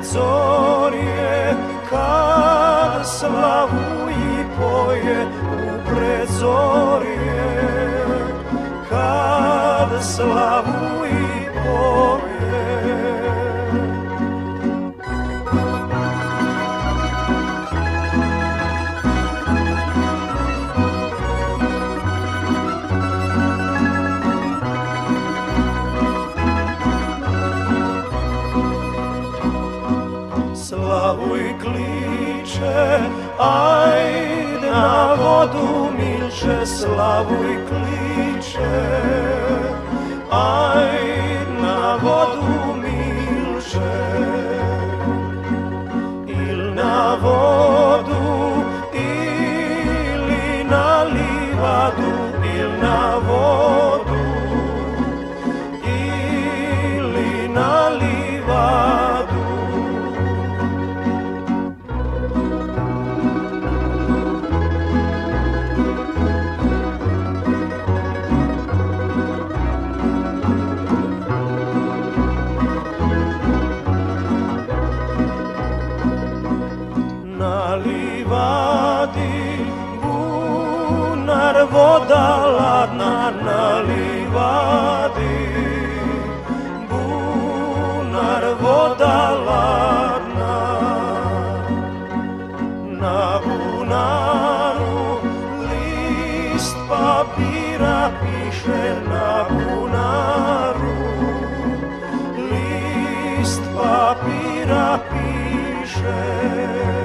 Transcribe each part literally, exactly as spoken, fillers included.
predzorje, kad slavu i poje u predzorje, kad slavu i poje. Slavuj kliče, ajde na vodu milče, slavuj kliče, ajde na vodu milče. Il na vodu, ili na livadu, il na vodu, ili na livadu. Na livadi bunar, voda ladna, na livadi bunar, voda ladna. Na bunaru list papira piše, na bunaru list papira piše.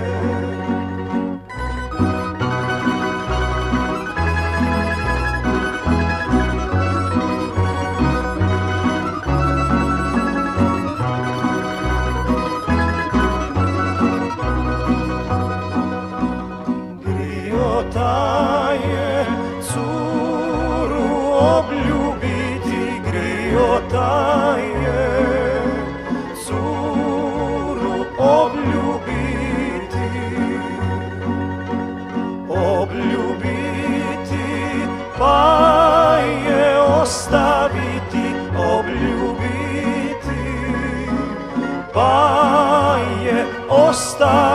Griota je curu obljubiti, griota je curu obljubiti, obljubiti pa je ostaviti, obljubiti pa je ostaviti.